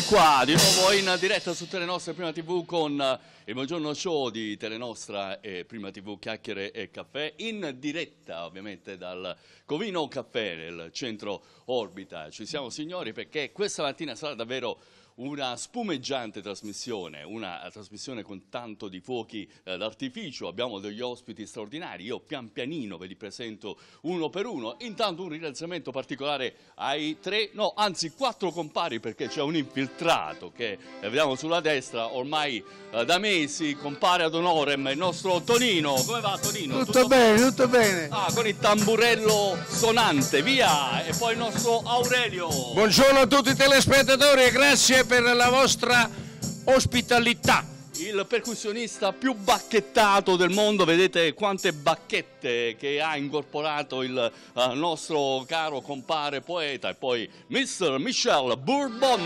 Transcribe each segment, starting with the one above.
qua, di nuovo in diretta su Telenostra e Prima TV con il Buongiorno Show di Telenostra e Prima TV, chiacchiere e caffè, in diretta ovviamente dal Covino Caffè nel centro Orbita. Ci siamo signori perché questa mattina sarà davvero una spumeggiante trasmissione, una trasmissione con tanto di fuochi d'artificio. Abbiamo degli ospiti straordinari, io pian pianino ve li presento uno per uno. Intanto un ringraziamento particolare ai quattro compari, perché c'è un infiltrato che vediamo sulla destra ormai da mesi, compare ad honorem, il nostro Tonino. Come va Tonino? Tutto bene, tutto bene. Ah, con il tamburello sonante, via! E poi il nostro Aurelio. Buongiorno a tutti i telespettatori e grazie per la vostra ospitalità. Il percussionista più bacchettato del mondo, vedete quante bacchette che ha incorporato il nostro caro compare poeta, e poi Mr. Michel Bourbon.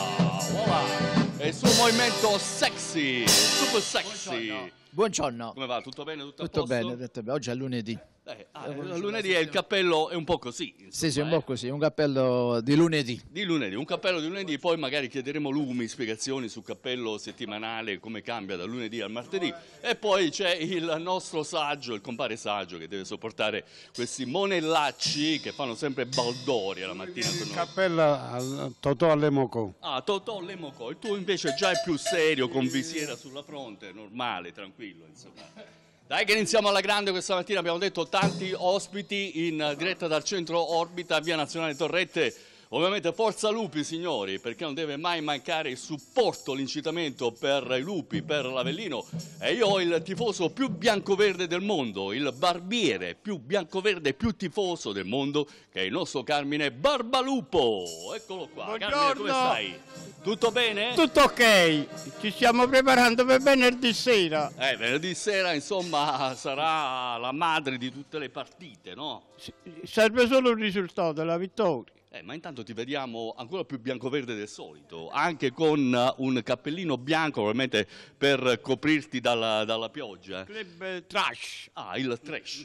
Voilà. E il suo movimento sexy, super sexy. Buongiorno. Come va? Tutto bene? Tutto a Tutto posto? bene, tutto bene. Oggi è lunedì. Lunedì il cappello è un po' così. Insomma, Sì, un po' così, un cappello di lunedì. Di lunedì, un cappello di lunedì, poi magari chiederemo lumi, spiegazioni sul cappello settimanale, come cambia da lunedì al martedì, e poi c'è il nostro saggio, il compare saggio, che deve sopportare questi monellacci che fanno sempre baldoria la mattina con Il noi. cappello al Totò Allemocò. Ah, Totò Lemocò, il tuo invece già è più serio, con visiera sulla fronte, normale, tranquillo, insomma. Dai che iniziamo alla grande questa mattina, abbiamo detto tanti ospiti in diretta dal centro Orbita, via Nazionale Torrette. Ovviamente forza lupi signori, perché non deve mai mancare il supporto, l'incitamento per i lupi, per l'Avellino. E io ho il tifoso più biancoverde del mondo, il barbiere più biancoverde e più tifoso del mondo, che è il nostro Carmine Barbalupo. Eccolo qua. Buongiorno. Carmine, come stai? Tutto bene? Tutto ok, ci stiamo preparando per venerdì sera. Venerdì sera insomma sarà la madre di tutte le partite, no? Serve solo il risultato, la vittoria. Ma intanto ti vediamo ancora più biancoverde del solito, anche con un cappellino bianco probabilmente per coprirti dalla pioggia. Club Trash. Ah, il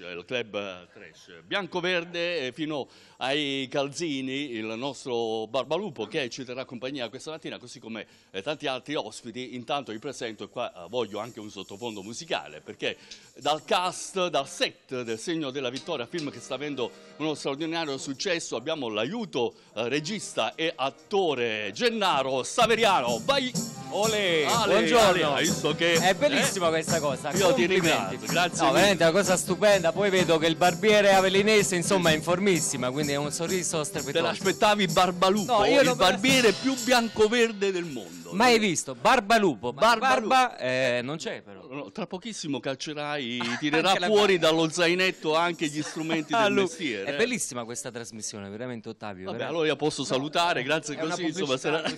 club trash. Bianco-verde fino ai calzini, il nostro Barbalupo che ci terrà compagnia questa mattina, così come tanti altri ospiti. Intanto vi presento, e qua voglio anche un sottofondo musicale, perché dal cast, dal set del Segno della Vittoria, film che sta avendo uno straordinario successo, abbiamo l'aiuto regista e attore Gennaro Saveriano. Vai! Olè, Ale, buongiorno. hai visto che È bellissima questa cosa. Io ti complimenti. ringrazio, grazie No, mille. veramente è una cosa stupenda. Poi vedo che il barbiere avellinese, insomma, è in formissima, quindi è un sorriso Te strepitoso. l'aspettavi Barbalupo, No, io il non- barbiere più biancoverde del mondo. Mai visto? Barbalupo. Barbalupo. Barba non c'è però. No, tra pochissimo calcerai, tirerà Anche la fuori barba. dallo zainetto anche gli strumenti del mestiere. È bellissima questa trasmissione, veramente Ottavio. Vabbè, veramente. allora io posso salutare, grazie è una così, insomma, pubblicità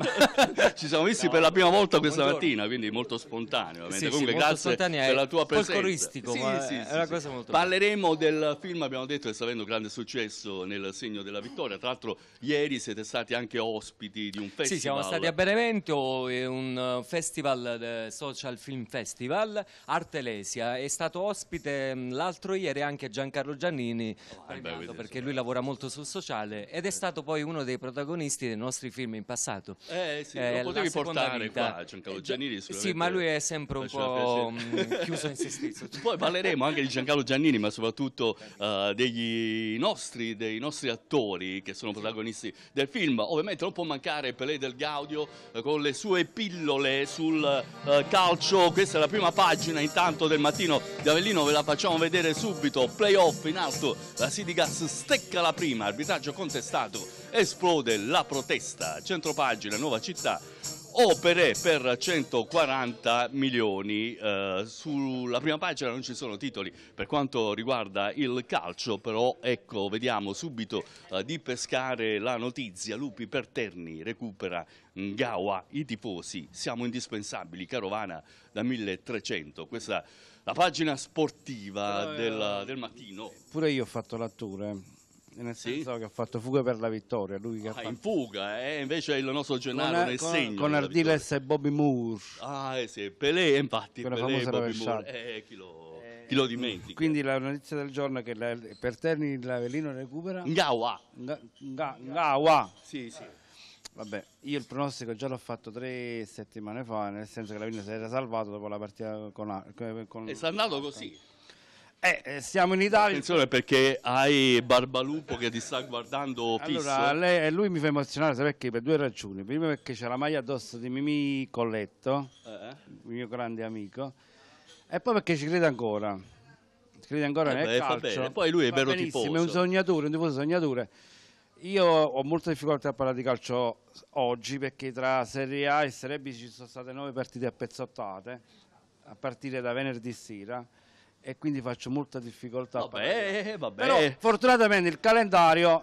così, ci siamo visti per la prima volta questa buongiorno. mattina, quindi molto spontaneo. Sì, Comunque molto grazie spontanea, per la tua presenza. folcloristico, ma è una cosa molto bella. Parleremo del film, abbiamo detto che sta avendo grande successo nel Segno della Vittoria. Tra l'altro ieri siete stati anche ospiti di un festival. Sì, siamo stati a Benevento, un festival, Social Film Festival, Artelesia. È stato ospite l'altro ieri anche Giancarlo Giannini, premiato perché lui lavora molto sul sociale ed è stato poi uno dei protagonisti dei nostri film in passato. Sì, lo potevi La Seconda portare Vita. qua, Giancarlo Giannini. Sì, ma lui è sempre un po' chiuso in se stesso. Poi parleremo anche di Giancarlo Giannini, ma soprattutto dei nostri attori che sono protagonisti del film. Ovviamente non può mancare Pelé del Gaudio con le sue pillole sul calcio. Questa è la prima pagina intanto del Mattino di Avellino, ve la facciamo vedere subito. Playoff in alto, la Sidigas stecca la prima, arbitraggio contestato, esplode la protesta. Centropagina, Nuova Città. Opere per 140 milioni, sulla prima pagina non ci sono titoli per quanto riguarda il calcio, però ecco, vediamo subito di pescare la notizia. Lupi per Terni, recupera Ngawa, i tifosi, siamo indispensabili, Carovana da 1300, questa è la pagina sportiva del mattino. Pure io ho fatto l'attore. Nel Sì? senso che ha fatto Fuga per la Vittoria, lui che ha In fatto fuga, invece il nostro Gennaro nel segno con della vittoria. Ardiles e Bobby Moore. Sì, Pelé, infatti, Quella Pelé, famosa Bobby rovesciata. Moore, chi lo dimentica? Quindi la notizia del giorno è che per Terni l'Avellino recupera Ngawa. Ngawa. Sì, sì. Vabbè, io il pronostico già l'ho fatto 3 settimane fa, nel senso che la Vigna si era salvato dopo la partita con È andato così. Siamo in Italia. Attenzione perché hai Barbalupo che ti sta guardando fisso. Allora, lui mi fa emozionare, sai perché? Per 2 ragioni. Prima perché c'è la maglia addosso di Mimì Colletto, il mio grande amico, e poi perché ci crede ancora. Ci crede ancora nel calcio. Bene. Poi lui è vero benissimo, tifoso. è un sognatore, un tifoso sognatore. Io ho molta difficoltà a parlare di calcio oggi perché tra Serie A e Serie B ci sono state 9 partite appezzottate a partire da venerdì sera e quindi faccio molta difficoltà. Vabbè. Però fortunatamente il calendario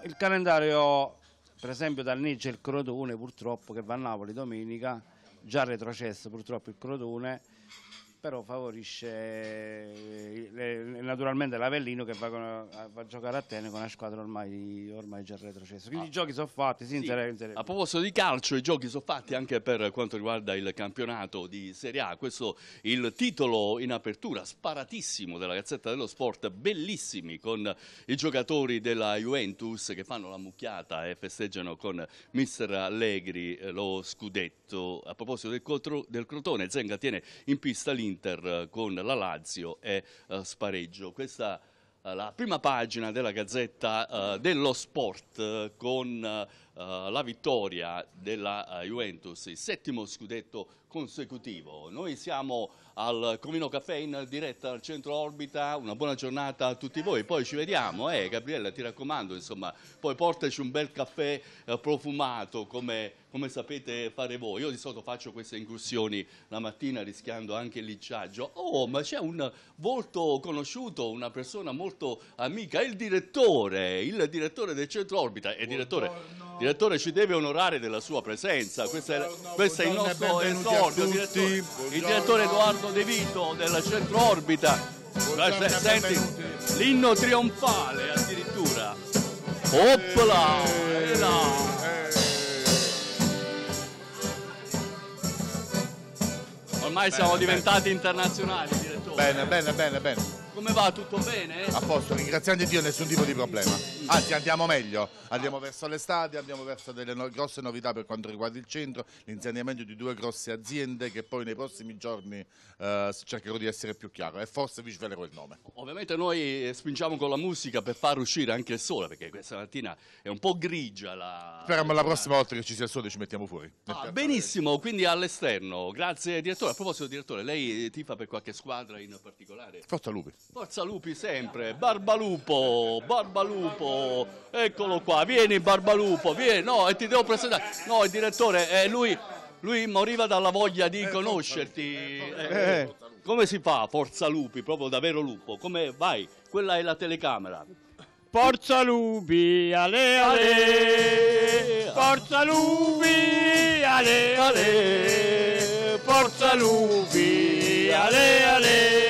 per esempio danneggia il Crotone purtroppo che va a Napoli domenica, già retrocesso purtroppo il Crotone, però favorisce naturalmente l'Avellino che va a giocare a tennis con una squadra ormai già retrocessa. Quindi i giochi sono fatti, sì, in Serie B. A proposito di calcio, i giochi sono fatti anche per quanto riguarda il campionato di Serie A. Questo il titolo in apertura sparatissimo della Gazzetta dello Sport, bellissimi, con i giocatori della Juventus che fanno la mucchiata e festeggiano con mister Allegri lo scudetto. A proposito del Crotone, Zenga tiene in pista l'Inter con la Lazio e spareggio. Questa è la prima pagina della Gazzetta dello Sport con la vittoria della Juventus, il 7° scudetto consecutivo. Noi siamo al Comino Caffè in diretta al centro Orbita, una buona giornata a tutti voi, poi ci vediamo, Gabriella, ti raccomando, insomma, poi portaci un bel caffè profumato come sapete fare voi. Io di solito faccio queste incursioni la mattina rischiando anche il linciaggio. Oh, ma c'è un volto conosciuto, una persona molto amica, il direttore del centro Orbita. E direttore, ci deve onorare della sua presenza. Questo è il nostro esordio, il direttore Edoardo De Vito del centro Orbita. Senti, l'inno trionfale addirittura. Oppla! Ormai siamo diventati internazionali, direttore. Bene. Come va? Tutto bene? A posto, ringraziando Dio, nessun tipo di problema. Anzi, andiamo meglio. Andiamo verso l'estate, andiamo verso delle grosse novità per quanto riguarda il centro, l'insediamento di 2 grosse aziende che poi nei prossimi giorni cercherò di essere più chiaro e forse vi svelerò il nome. Ovviamente noi spingiamo con la musica per far uscire anche il sole, perché questa mattina è un po' grigia. Speriamo la prossima volta che ci sia il sole ci mettiamo fuori. Benissimo, quindi all'esterno. Grazie direttore. A proposito direttore, lei tifa per qualche squadra in particolare? Forza Lupi. Forza Lupi sempre. Barbalupo, eccolo qua, vieni Barbalupo, vieni, no, e ti devo presentare. No, il direttore, lui moriva dalla voglia di conoscerti. Come si fa Forza Lupi, proprio da vero lupo? Come vai? Quella è la telecamera. Forza Lupi, ale ale, Forza Lupi, ale ale, Forza Lupi, ale ale,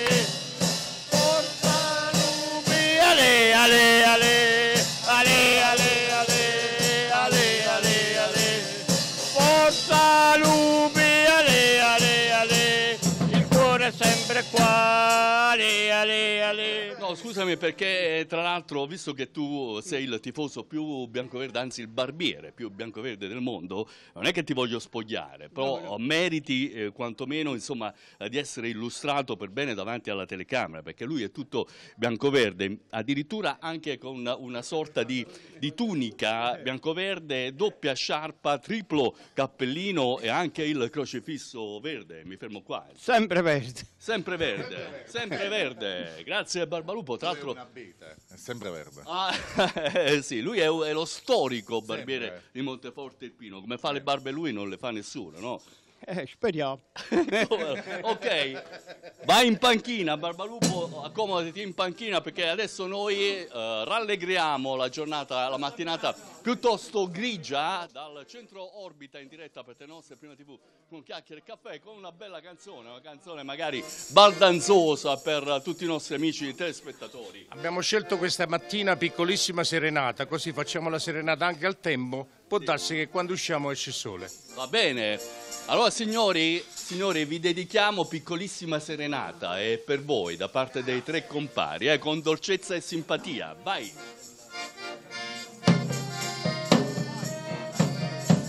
Forza Lupi, ale ale ale, ale ale ale, ale ale ale, Forza Lupi, ale ale ale, il cuore è sempre qua, ale ale ale. No, scusami perché tra l'altro, visto che tu sei il tifoso più biancoverde, anzi il barbiere più biancoverde del mondo, non è che ti voglio spogliare, però meriti quantomeno insomma di essere illustrato per bene davanti alla telecamera, perché lui è tutto biancoverde, addirittura anche con una sorta di tunica biancoverde, doppia sciarpa, triplo cappellino e anche il crocefisso verde. Mi fermo qua. Sempre verde. Sempre verde. Grazie Barbalupo, tra l'altro. È sempre verde. Sì, lui è lo storico barbiere di Monteforte Irpino. Come fa le barbe lui non le fa nessuno, no? Speriamo. Ok, vai in panchina Barbalupo, accomodati in panchina perché adesso noi rallegriamo la giornata, la mattinata piuttosto grigia dal centro Orbita in diretta per te nostre Prima TV con chiacchiere e caffè, con una bella canzone, una canzone magari baldanzosa per tutti i nostri amici telespettatori. Abbiamo scelto questa mattina piccolissima serenata, così facciamo la serenata anche al tempo, può darsi che quando usciamo esce il sole. Va bene, allora signori, vi dedichiamo piccolissima serenata e per voi da parte dei 3 compari, con dolcezza e simpatia, vai!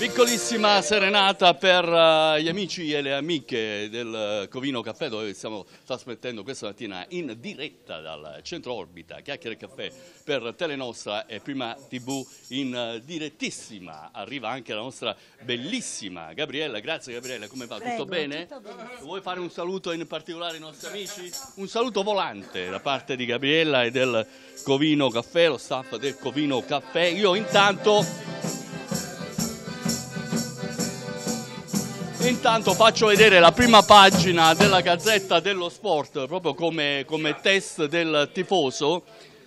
Piccolissima serenata per gli amici e le amiche del Covino Caffè, dove stiamo trasmettendo questa mattina in diretta dal centro Orbita, Chiacchiere e Caffè per Telenostra e Prima TV in direttissima. Arriva anche la nostra bellissima Gabriella. Grazie Gabriella, come va? Prego, tutto bene? tutto benissimo. Vuoi fare un saluto in particolare ai nostri amici? Un saluto volante da parte di Gabriella e del Covino Caffè, lo staff del Covino Caffè. Io Intanto faccio vedere la prima pagina della Gazzetta dello Sport, proprio come test del tifoso.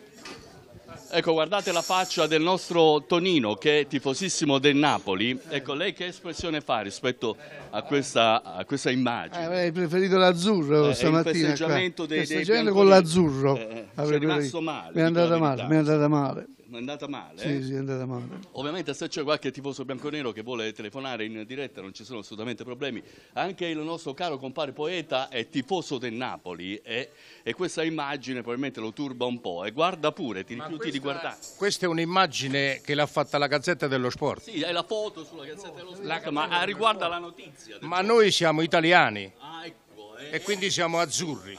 Ecco, guardate la faccia del nostro Tonino, che è tifosissimo del Napoli. Ecco, lei che espressione fa rispetto a questa immagine? Avrei preferito l'azzurro stamattina. Il festeggiamento dei festeggiamento con l'azzurro. Sei rimasto male. Mi è andata male, mi è andata male. È andata male? Sì, è andata male. Ovviamente se c'è qualche tifoso bianconero che vuole telefonare in diretta non ci sono assolutamente problemi. Anche il nostro caro compare poeta è tifoso del Napoli e questa immagine probabilmente lo turba un po'. E guarda pure, ti rifiuti di guardare. Questa è un'immagine che l'ha fatta la Gazzetta dello Sport. Sì, è la foto sulla Gazzetta dello Sport, ma riguarda la notizia. Ma noi siamo italiani Ecco, e quindi siamo azzurri.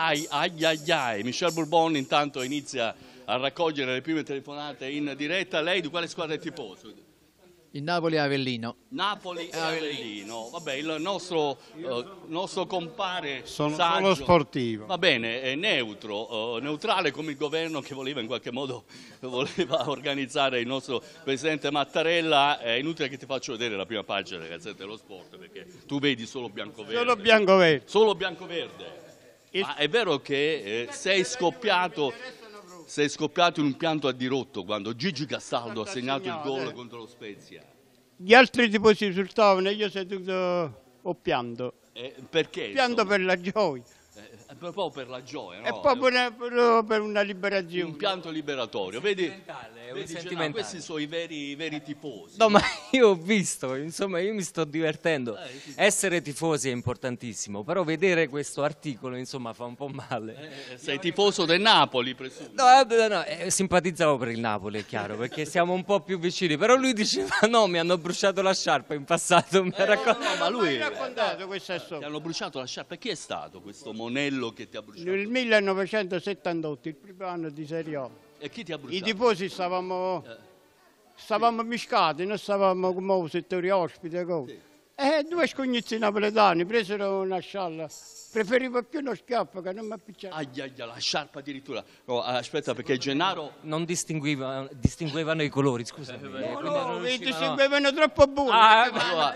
ai. Michel Bourbon intanto inizia a raccogliere le prime telefonate in diretta. Lei di quale squadra è tifoso? Il Napoli e Avellino. Napoli e Avellino. Vabbè, il nostro compare Sono saggio, sportivo. va bene, è neutrale come il governo che voleva in qualche modo organizzare il nostro presidente Mattarella. È inutile che ti faccio vedere la prima pagina della Gazzetta dello Sport, perché tu vedi solo bianco-verde. Solo bianco-verde. Solo bianco-verde. Ma è vero che sei scoppiato in un pianto a dirotto quando Gigi Castaldo ha segnato il gol contro lo Spezia. Gli altri tifosi risultavano e io seduto ho pianto. Perché? Pianto per la gioia. Proprio per la gioia, no? E poi per una liberazione. Un pianto liberatorio. Vedi, sentimentale. questi sono i veri tifosi. No, ma io ho visto, insomma, io mi sto divertendo. Essere tifosi è importantissimo, però vedere questo articolo, insomma, fa un po' male. Sei tifoso del Napoli, presumo? No, simpatizzavo per il Napoli, è chiaro, perché siamo un po' più vicini. Però lui diceva, no, mi hanno bruciato la sciarpa in passato. No, ma lui... Mi ha raccontato questa Ti storia. hanno bruciato la sciarpa. E chi è stato questo monello che ti ha bruciato? Nel 1978, il primo anno di Serie A. E chi ti ha I bruciato? tifosi stavamo miscati, non stavamo come settori ospite. E due scognizi napoletani presero una scialla. Preferivo più uno schiaffo che non mi appicciava. La sciarpa addirittura. No, aspetta, perché Gennaro... Non distinguevano i colori, scusami. Distinguevano troppo buoni. Allora,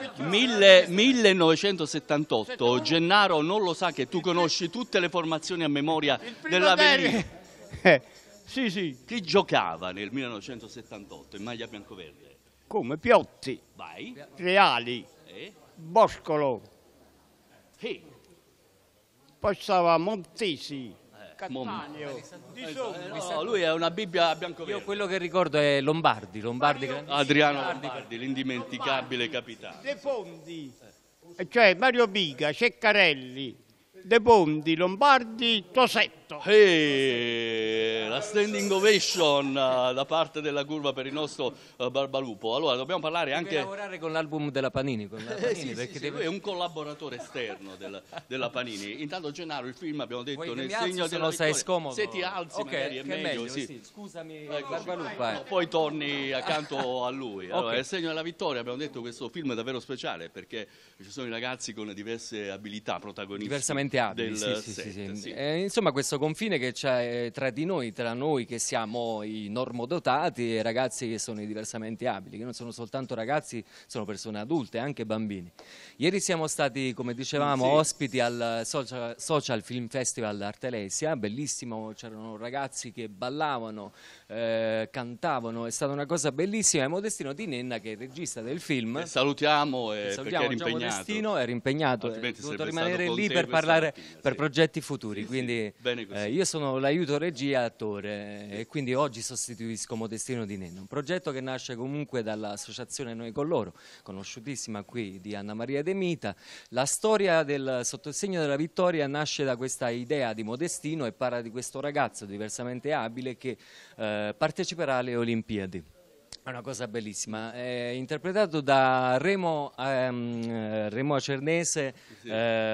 1978, Gennaro non lo sa che tu conosci tutte le formazioni a memoria dell'Avellino. Sì. Chi giocava nel 1978 in maglia biancoverde? Come Piotti, Vai. Reali, Boscolo, poi stava Montesi, Cattaneo, Di Sommo. No, lui è una Bibbia biancoverde. Io quello che ricordo è Lombardi. Adriano Lombardi, l'indimenticabile capitano. De Fondi, cioè Mario Piga, Ceccarelli, De Ponti, Lombardi, Tosetto. La standing ovation da parte della curva per il nostro Barbalupo. Allora dobbiamo parlare Anche anche... lavorare con l'album della Panini. Perché lui è un collaboratore esterno della Panini. Intanto Gennaro, il film abbiamo detto Vuoi che nel mi alzo segno se della lo sai vittoria. scomodo? Se ti alzi Ok, magari è che è meglio, sì. sì. Scusami, Ecco, Barbalupa. no, poi torni accanto a lui. Allora, Ok. nel segno della vittoria abbiamo detto questo film è davvero speciale perché ci sono i ragazzi con diverse abilità protagonisti Diversamente abili, del sì. set, sì. Insomma, questo confine che c'è tra di noi, tra noi che siamo i normodotati e i ragazzi che sono i diversamente abili, che non sono soltanto ragazzi, sono persone adulte, anche bambini. Ieri siamo stati, come dicevamo, ospiti al Social Film Festival Artelesia, bellissimo, c'erano ragazzi che ballavano, cantavano, è stata una cosa bellissima. E Modestino Di Nenna, che è il regista del film, Salutiamo perché salutiamo era già impegnato. Modestino, era impegnato, è Altrimenti dovuto sarebbe rimanere stato lì con te per questa parlare mattina, per sì. progetti futuri, Sì, quindi bene così. io sono l'aiuto regia attore e quindi oggi sostituisco Modestino Di Nenna, un progetto che nasce comunque dall'associazione Noi con loro, conosciutissima qui, di Anna Maria De Mita. La storia del Sotto il segno della vittoria nasce da questa idea di Modestino e parla di questo ragazzo diversamente abile che parteciperà alle Olimpiadi. È una cosa bellissima, è interpretato da Remo Acernese, Sì.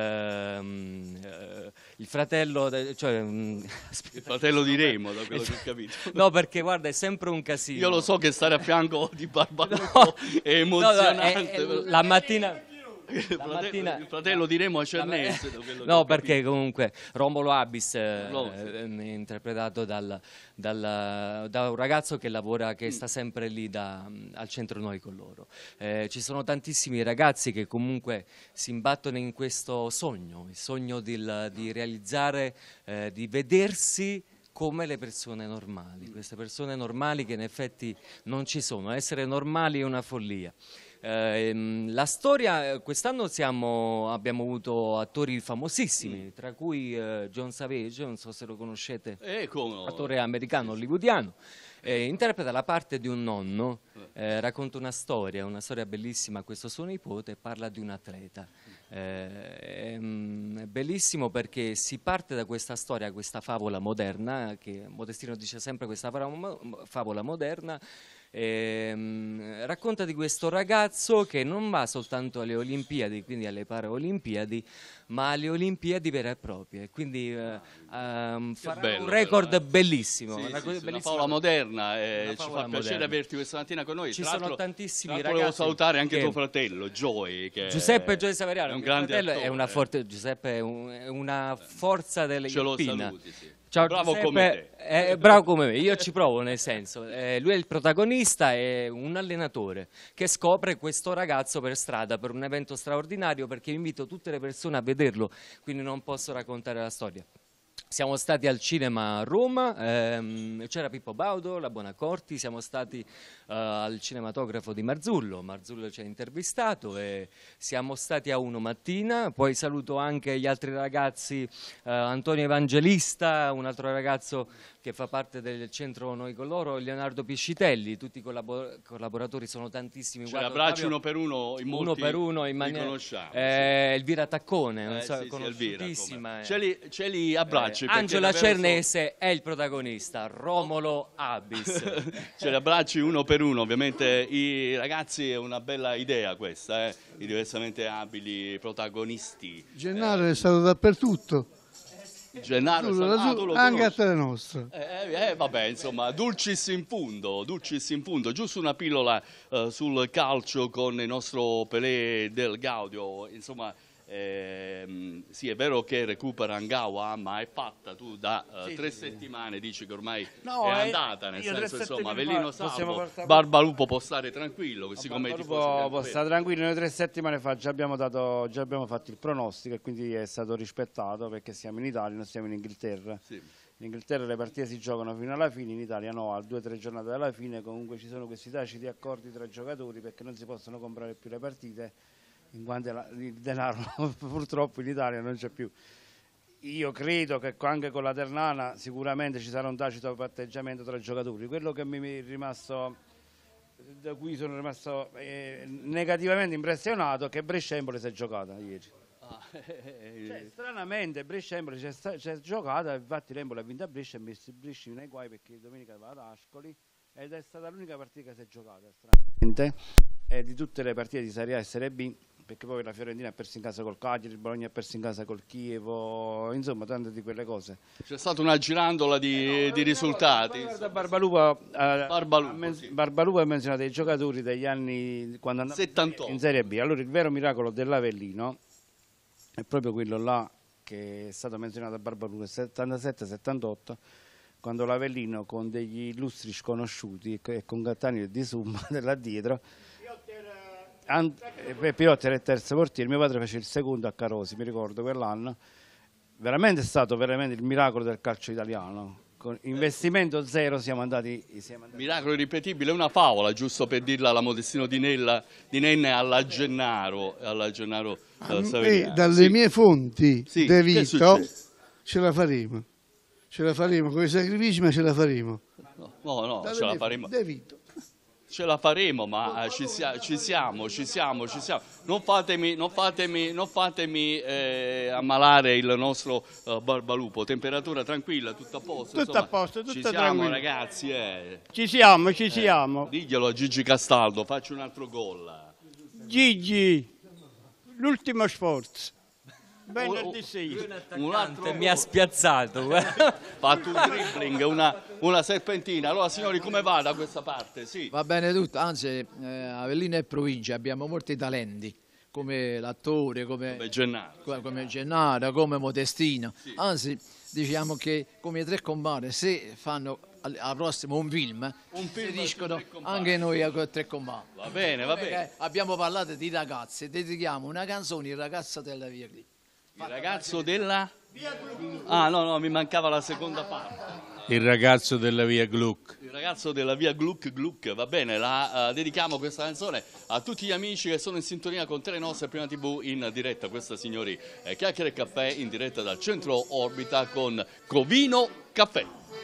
il fratello, Il fratello di Remo, da quello che ho capito. No, perché guarda, è sempre un casino. Io lo so che stare a fianco di Barbalupo è emozionante. La mattina... Il fratello di Remo Acernese. No, perché comunque Romolo Abis è interpretato da un ragazzo che lavora, che sta sempre lì al centro Noi con loro. Ci sono tantissimi ragazzi che comunque si imbattono in questo sogno, il sogno di realizzare, di vedersi come le persone normali, queste persone normali che in effetti non ci sono. Essere normali è una follia. La storia, quest'anno abbiamo avuto attori famosissimi, tra cui John Savage, non so se lo conoscete, attore americano hollywoodiano, interpreta la parte di un nonno, racconta una storia bellissima a questo suo nipote e parla di un atleta. È bellissimo perché si parte da questa storia, questa favola moderna, che Modestino dice sempre questa favola moderna. Racconta di questo ragazzo che non va soltanto alle Olimpiadi, quindi alle Paraolimpiadi, ma alle Olimpiadi vere e proprie, quindi farà un record bellissimo. Una favola moderna, ci fa piacere averti questa mattina con noi. Ci sono tantissimi ragazzi. Volevo salutare anche tuo fratello Joy, Giuseppe Saveriano, è un grande attore. Giuseppe è una forza dell'Irpina. Ce lo saluti, sì. Ciao bravo Giuseppe, come te. bravo come me, io ci provo, nel senso, lui è il protagonista, è un allenatore che scopre questo ragazzo per strada per un evento straordinario, perché invito tutte le persone a vederlo, quindi non posso raccontare la storia. Siamo stati al cinema a Roma, c'era Pippo Baudo, la Buonaccorti, siamo stati al cinematografo di Marzullo ci ha intervistato e siamo stati a Uno Mattina, poi saluto anche gli altri ragazzi, Antonio Evangelista, un altro ragazzo che fa parte del centro Noi con loro, Leonardo Piscitelli, tutti i collaboratori, sono tantissimi. Ce l'abbracci uno per uno, in molti uno per uno, in maniera, Elvira Taccone, conosciutissima. Ce li abbracci. Angela Cernese è il protagonista, Romolo Abis. Ce li abbracci uno per uno, ovviamente i ragazzi, è una bella idea questa, i diversamente abili protagonisti. Gennaro è stato dappertutto. Gennaro anche a Telenostra. Vabbè, insomma, dulcis in fundo. Giusto una pillola sul calcio con il nostro Pelé del Gaudio, insomma. Sì, è vero che recupera Angawa, ma è fatta, tu da 3 settimane dici che ormai è andata, nel senso, insomma, Avellino salvo, Barbalupo può stare tranquillo, così come i tifosi. Può stare tranquillo, noi 3 settimane fa già abbiamo fatto il pronostico e quindi è stato rispettato, perché siamo in Italia, non siamo in Inghilterra. Sì. In Inghilterra le partite si giocano fino alla fine, in Italia no, a 2 o 3 giornate dalla fine. Comunque ci sono questi taciti accordi tra giocatori, perché non si possono comprare più le partite, in quanto il denaro purtroppo in Italia non c'è più. Io credo che anche con la Ternana sicuramente ci sarà un tacito patteggiamento tra giocatori. Quello che da cui sono rimasto negativamente impressionato è che Brescia-Empoli si è giocata ieri. Stranamente Brescia-Empoli c'è giocata, infatti l'Empoli ha vinto a Brescia e ha messo Brescia nei guai, perché domenica va ad Ascoli, ed è stata l'unica partita che si è giocata stranamente, e di tutte le partite di Serie A e Serie B, perché poi la Fiorentina ha perso in casa col Cagliari, il Bologna ha perso in casa col Chievo, insomma tante di quelle cose. C'è stata una girandola di risultati. Barbalupo ha menzionato i giocatori degli anni quando andavano in Serie B. Allora il vero miracolo dell'Avellino è proprio quello là che è stato menzionato a Barbalupo, 77-78, quando l'Avellino con degli illustri sconosciuti e con Gattani e Di Summa là dietro, Piotti era il terzo portiere, mio padre fece il secondo a Carosi, mi ricordo quell'anno. Veramente è stato il miracolo del calcio italiano. Con investimento zero siamo andati. Miracolo irripetibile, una favola, giusto per dirla alla Modestino di Nenne alla Gennaro Saveriano. Dalle mie fonti, De Vito, ce la faremo. Con i sacrifici, ma ce la faremo. No, ce la faremo. De Vito. Ce la faremo, ma ci siamo. Non fatemi ammalare il nostro Barbalupo. Temperatura tranquilla, tutto a posto. Tutto a posto, tutto tranquillo. tranquillo. Ragazzi, Ci siamo. Diglielo a Gigi Castaldo, faccio un altro gol. Gigi, l'ultimo sforzo. Venerdì Un altro mi ha spiazzato. Fatto un dribbling, una serpentina. Allora signori, come va da questa parte? Sì. Va bene tutto, anzi Avellino e provincia abbiamo molti talenti, come l'attore, come Gennaro, come Modestino. Sì. Anzi, diciamo che come tre compari, se fanno al prossimo un film riescono anche noi a tre compari. Va bene. Abbiamo parlato di ragazzi, dedichiamo una canzone, Il ragazzo della via Gli. Il ragazzo della... Ah no, mi mancava la seconda parte. Il ragazzo della via Gluck. Il ragazzo della via Gluck, va bene, dedichiamo questa canzone a tutti gli amici che sono in sintonia con Telenostra e Prima TV in diretta. Questa, signori, è Chiacchiere e Caffè in diretta dal centro Orbita con Covino Caffè.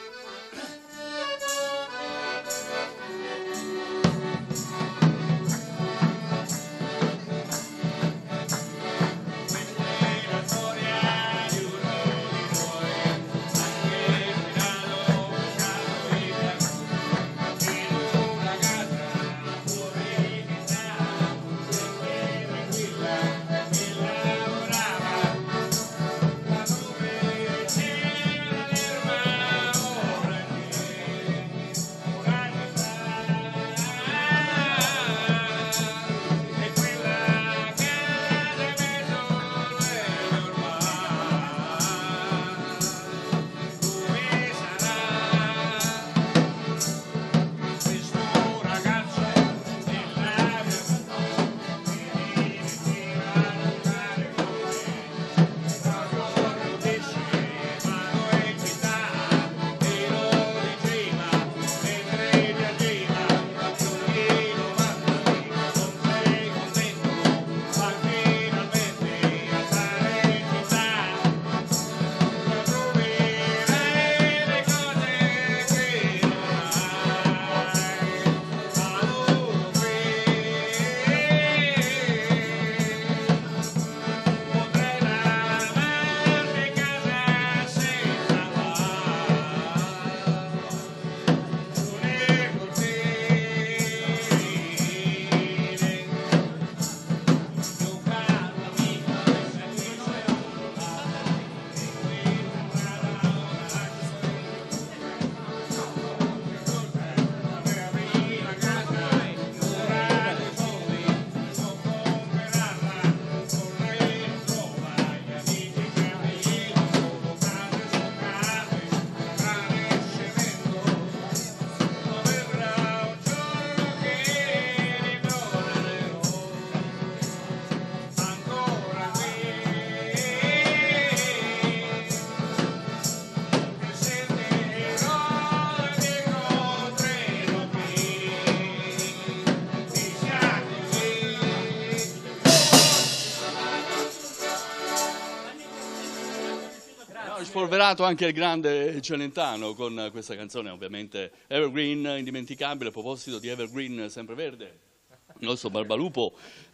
Spolverato anche il grande Celentano con questa canzone, ovviamente Evergreen, indimenticabile. A proposito di Evergreen sempreverde, il nostro Barbalupo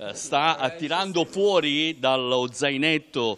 sta tirando fuori dallo zainetto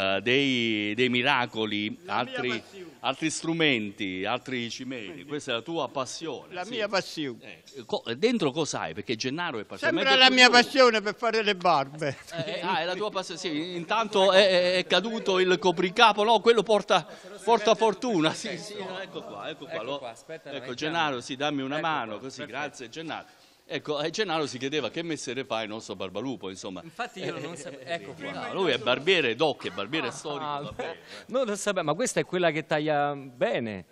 dei miracoli altri strumenti, altri cimeli. Questa è la tua passione. La mia passione. Dentro cos'hai? Perché Gennaro è sempre la mia passione per fare le barbe. È la tua passione. Sì, intanto è caduto il copricapo, no, quello porta fortuna. Sì, ecco qua. Aspetta, ecco Gennaro, sì, dammi una mano, così, grazie Gennaro. Ecco, Gennaro si chiedeva che messere fa il nostro Barbalupo, insomma. Infatti io non sapevo, ecco qua. No, lui è barbiere doc, è barbiere storico. Non lo sapevo, ma questa è quella che taglia bene.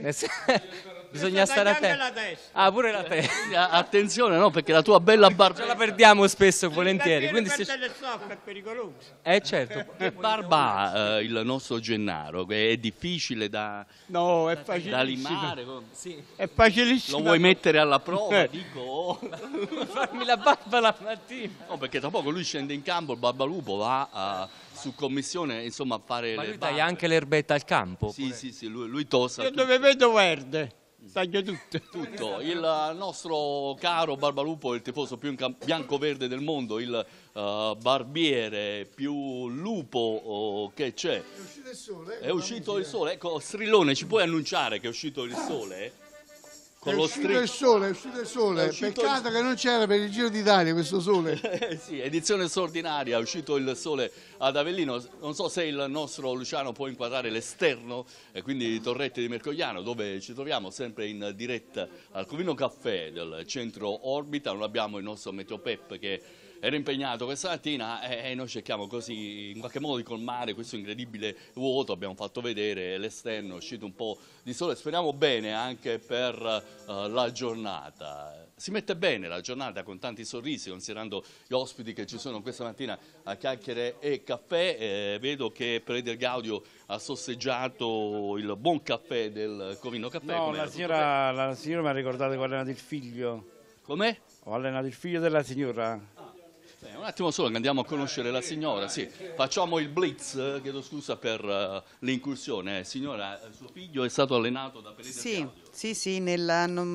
Bisogna stare attenti. Pure la testa. Attenzione, no, perché la tua bella barba ce la perdiamo spesso e volentieri. Quindi se è pericoloso. Certo. Che barba ha il nostro Gennaro, che è difficile da No, è facilissimo. da limare. Sì. È facilissimo. Lo vuoi mettere alla prova, dico. Farmi la barba la mattina. No, perché tra poco lui scende in campo, il Barbalupo va su commissione, insomma, a fare Ma le lui taglia anche l'erbetta al campo? Sì, lui tossa. Io dove vedo verde. Taglia tutto. Tutto. Il nostro caro Barbalupo è il tifoso più bianco-verde del mondo, il barbiere più lupo che c'è. È uscito il sole. È uscito il sole. Ecco, Strillone, ci puoi annunciare che è uscito il sole? Con è uscito il sole, è uscito il sole. Peccato che non c'era per il Giro d'Italia questo sole. Sì, edizione straordinaria, è uscito il sole ad Avellino. Non so se il nostro Luciano può inquadrare l'esterno, quindi Torrette di Mercogliano, dove ci troviamo sempre in diretta al Covino Caffè del centro Orbita. Non abbiamo il nostro Meteo Pep che era impegnato questa mattina e noi cerchiamo così in qualche modo di colmare questo incredibile vuoto. Abbiamo fatto vedere l'esterno, è uscito un po' di sole, speriamo bene anche per la giornata. Si mette bene la giornata con tanti sorrisi, considerando gli ospiti che ci sono questa mattina a Chiacchiere e Caffè. Vedo che Pelé del Gaudio ha sosseggiato il buon caffè del Covino Caffè. No, la signora mi ha ricordato che ho allenato il figlio. Com'è? Ho allenato il figlio della signora. Un attimo solo che andiamo a conoscere la signora, sì. Facciamo il blitz, chiedo scusa per l'incursione. Signora, suo figlio è stato allenato da Pelé del Gaudio? Sì, nel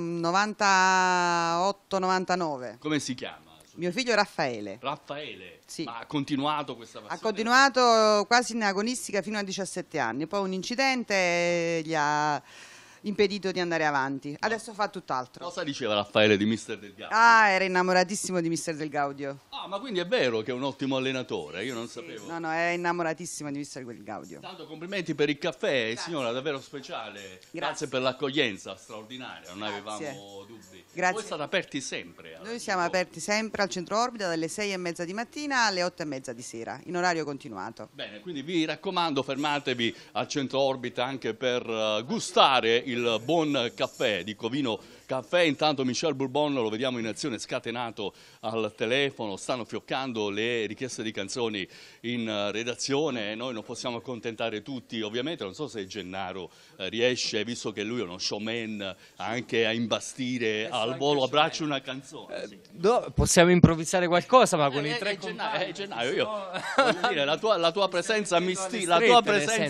98-99. Come si chiama? Mio figlio Raffaele. Raffaele? Sì. Ma ha continuato questa passione? Ha continuato quasi in agonistica fino a 17 anni, poi un incidente gli ha impedito di andare avanti. Adesso fa tutt'altro. Cosa diceva Raffaele di Mister Del Gaudio? Ah, era innamoratissimo di Mister Del Gaudio. Ah, ma quindi è vero che è un ottimo allenatore? Io non sapevo. No, è innamoratissimo di Mister Del Gaudio. Tanto complimenti per il caffè, signora, davvero speciale. Grazie per l'accoglienza straordinaria, non avevamo dubbi. Grazie. Voi state aperti sempre? Noi siamo aperti sempre al centro Orbita dalle 6:30 di mattina alle 8:30 di sera, in orario continuato. Bene, quindi vi raccomando, fermatevi al centro Orbita anche per gustare il buon caffè di Covino Caffè. Intanto Michel Bourbon lo vediamo in azione, scatenato al telefono, stanno fioccando le richieste di canzoni in redazione. Noi non possiamo accontentare tutti, ovviamente. Non so se Gennaro riesce, visto che lui è uno showman, anche a imbastire al volo a braccio una canzone. No, possiamo improvvisare qualcosa, ma con i tre compagni. Gennaro, io voglio dire, la tua presenza mi stimola.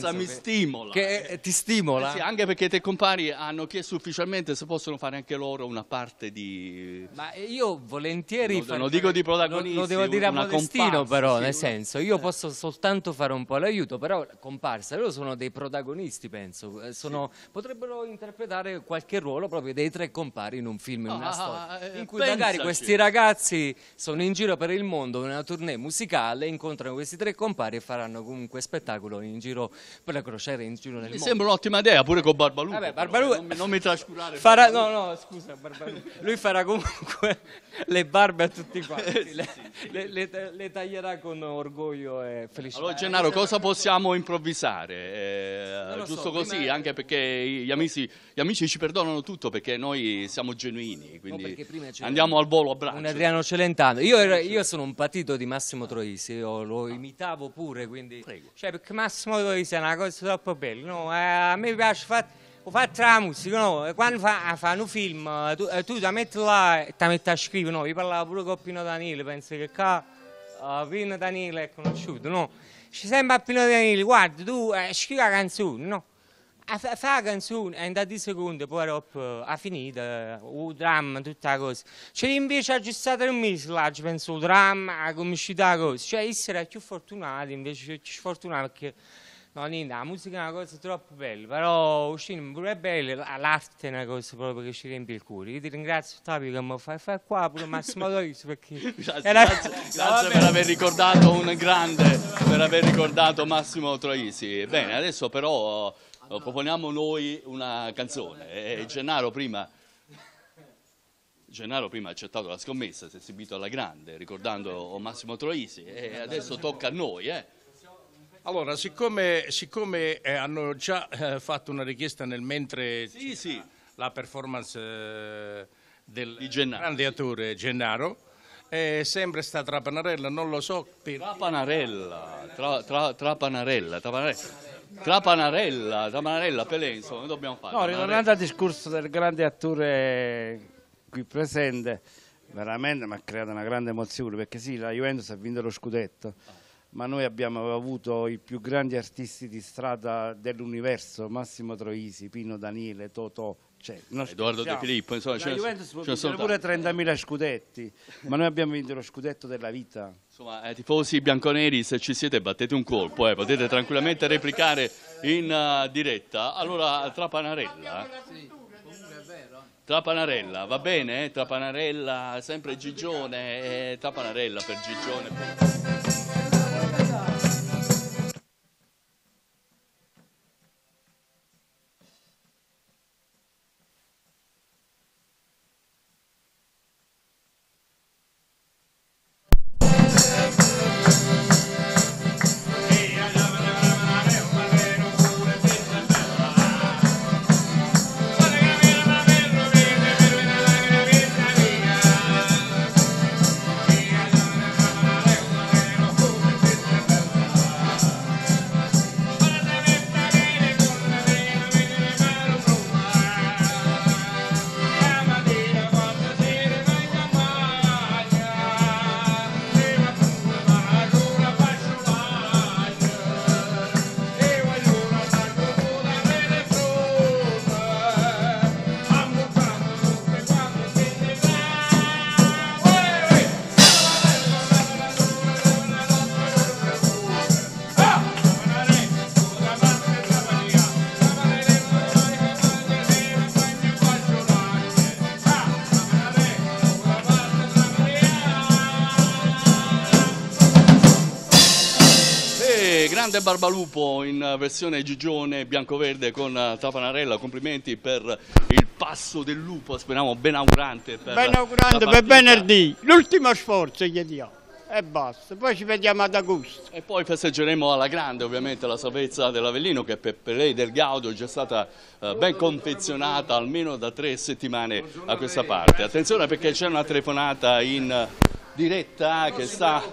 Che ti stimola? Sì, anche perché i tre compari hanno chiesto ufficialmente se possono fare anche loro una parte di... Ma io volentieri... Non dico di protagonisti, lo devo dire a Modestino, però, sì, nel senso, io posso soltanto fare un po' l'aiuto, però comparsa, loro sono dei protagonisti, penso, potrebbero interpretare qualche ruolo proprio dei tre compari in un film, in una storia, in cui magari questi ragazzi sono in giro per il mondo, in una tournée musicale, incontrano questi tre compari e faranno comunque spettacolo in giro per la crociera, in giro nel mondo. Mi sembra un'ottima idea, pure con Barbalupo. Vabbè, Barbalupo non mi trascurare. No, scusa, Barbalupo. Lui farà comunque le barbe a tutti quanti, le taglierà con orgoglio e felicità. Allora Gennaro, cosa possiamo improvvisare? Giusto così, prima... anche perché gli amici ci perdonano tutto, perché noi siamo genuini, quindi andiamo al volo a braccio. Un Adriano Celentano. Io sono un patito di Massimo Troisi, io lo imitavo pure, quindi... Prego. Cioè, perché Massimo Troisi è una cosa troppo bella, no? A me piace fare la musica, no? Quando fanno un film, tu ti metti là e ti metti a scrivere, no? Io parlavo pure con Pino Daniele, penso che Pino Daniele è conosciuto, no? Ci sembra a Pino Daniele, guarda, tu scrivi la canzone, no? Fa la canzone e in 10 secondi poi ha finito, il dramma, tutta la cosa. Cioè invece aggiustate un mese là, ci penso il dramma, come uscita la cosa. Cioè essere più fortunati, invece più sfortunati, perché... No, niente, la musica è una cosa troppo bella, però uscire pure è bella, l'arte è una cosa proprio che ci riempie il cuore. Io ti ringrazio, Fabio, che mi fai fare qua pure Massimo Troisi, perché... Grazie per aver ricordato un grande, per aver ricordato Massimo Troisi. Bene, adesso però proponiamo noi una canzone. Gennaro prima ha accettato la scommessa, si è esibito alla grande, ricordando Massimo Troisi, e adesso tocca a noi, Allora, siccome hanno già fatto una richiesta nel mentre sì. La performance del grande attore Gennaro, sempre sta Trapanarella, non lo so... Trapanarella, Pelé, insomma, che dobbiamo fare? No, ritornando al discorso del grande attore qui presente, veramente mi ha creato una grande emozione, perché sì, la Juventus ha vinto lo scudetto, ma noi abbiamo avuto i più grandi artisti di strada dell'universo, Massimo Troisi, Pino Daniele, Totò, Cioè, Edoardo De Filippo, insomma, la Juventus può vincere pure 30.000 scudetti, ma noi abbiamo vinto lo scudetto della vita. Insomma, tifosi bianconeri, se ci siete battete un colpo, potete tranquillamente replicare in diretta. Allora, Trapanarella. Trapanarella, va bene? Trapanarella, sempre Gigione, Trapanarella per Gigione. Grande Barbalupo in versione Gigione biancoverde con Trapanarella, complimenti per il passo del lupo, speriamo benaugurante per venerdì, l'ultimo sforzo gli diamo e basta, poi ci vediamo ad agosto. E poi festeggeremo alla grande ovviamente la salvezza dell'Avellino, che per lei del Gaudio è già stata ben confezionata almeno da 3 settimane a questa parte. Attenzione perché c'è una telefonata in diretta che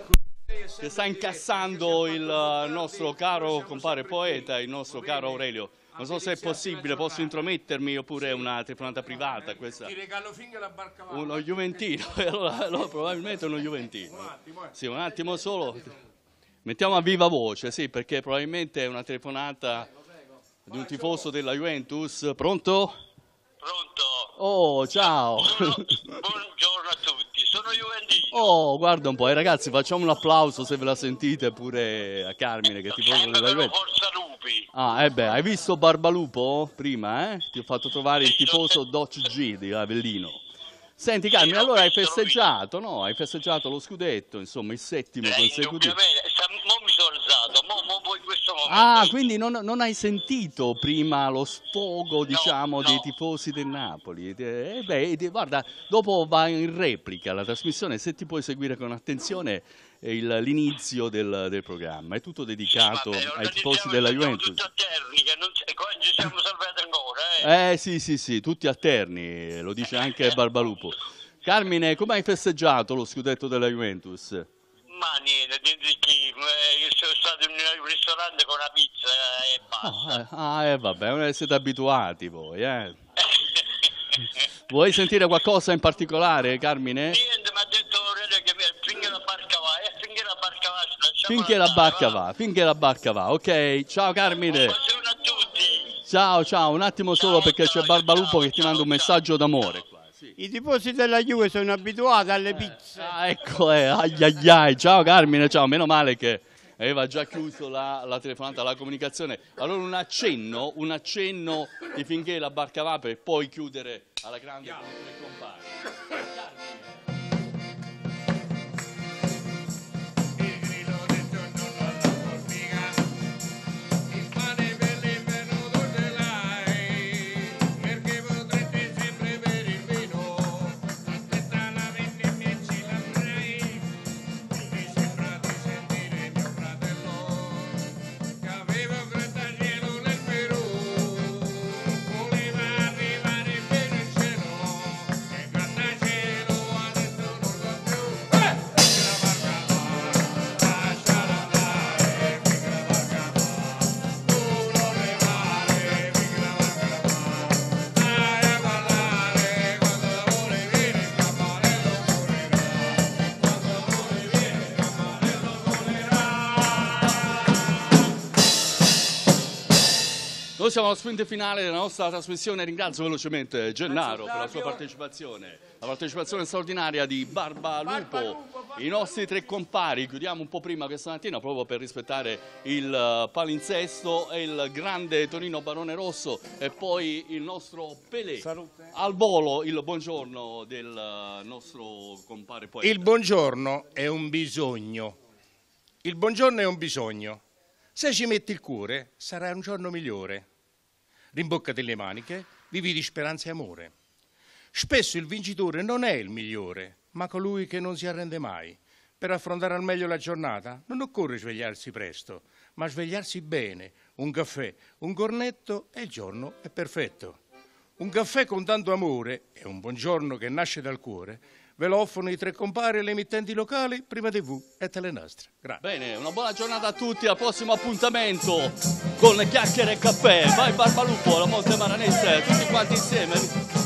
sta incassando il nostro caro compare poeta, il nostro caro Aurelio. Non so se è possibile, posso intromettermi oppure una telefonata privata questa. Ti regalo finché la barca va. Uno Juventino, allora, probabilmente uno Juventino. Sì, un attimo solo. Mettiamo a viva voce, sì, perché probabilmente è una telefonata di un tifoso della Juventus. Pronto? Pronto? Oh, ciao. Buongiorno a tutti, sono Juventino. Oh, guarda un po', ragazzi, facciamo un applauso se ve la sentite pure a Carmine che è tifoso della Juventus. Forza Lupi. Ah, hai visto Barbalupo prima, Ti ho fatto trovare il tifoso Doc G di Avellino. Senti Carmine, allora hai festeggiato, no? Hai festeggiato lo scudetto, insomma, il 7° consecutivo. Mo mi sono alzato, mo in questo momento. Ah, quindi non hai sentito prima lo sfogo, diciamo, dei tifosi del Napoli? Guarda, dopo va in replica la trasmissione, se ti puoi seguire con attenzione l'inizio del programma. È tutto dedicato ai tifosi della Juventus. Tutti a Terni, che oggi siamo salvati ancora, Sì, tutti a Terni, lo dice anche Barbalupo. Carmine, come hai festeggiato lo scudetto della Juventus? Ma niente, sono stato in un ristorante con la pizza e basta. Vabbè, siete abituati voi, Vuoi sentire qualcosa in particolare, Carmine? Niente, mi ha detto Aurelio che finché la barca va, finché la barca va, ok? Ciao Carmine. Buongiorno a tutti. Ciao, un attimo solo perché c'è Barbalupo che ti manda un messaggio d'amore. I tifosi della Juve sono abituati alle pizze. Ecco, ai. Ciao Carmine, ciao, meno male che aveva già chiuso la telefonata, la comunicazione. Allora un accenno di finché la barca va per poi chiudere alla grande con i 3 compagni. Noi siamo alla sprint finale della nostra trasmissione. Ringrazio velocemente Gennaro per la sua partecipazione, la partecipazione straordinaria di Barbalupo, i nostri tre compari. Chiudiamo un po' prima questa mattina proprio per rispettare il palinsesto, e il grande Tonino Barone Rosso e poi il nostro Pelé. Salute. Al volo il buongiorno del nostro compare poeta. Il buongiorno è un bisogno. Il buongiorno è un bisogno. Se ci metti il cuore, sarà un giorno migliore. Rimboccati le maniche, vivi di speranza e amore. Spesso il vincitore non è il migliore, ma colui che non si arrende mai. Per affrontare al meglio la giornata non occorre svegliarsi presto, ma svegliarsi bene. Un caffè, un cornetto e il giorno è perfetto. Un caffè con tanto amore e un buongiorno che nasce dal cuore ve lo offrono i tre compari e le emittenti locali, Prima TV e Telenastre. Grazie. Bene, una buona giornata a tutti, al prossimo appuntamento con Chiacchiere e Caffè. Vai Barbalupo, la Monte Maranese, tutti quanti insieme.